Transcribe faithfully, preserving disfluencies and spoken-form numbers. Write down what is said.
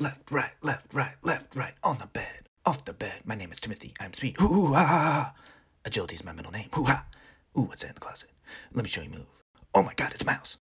left, right, left, right, left, right, on the bed, off the bed. My name is Timothy. I'm speed. Ooh, ah, ah, ah. Agility's my middle name. Ooh, ah. Ooh, what's that in the closet? Let me show you move. Oh my God, it's a mouse.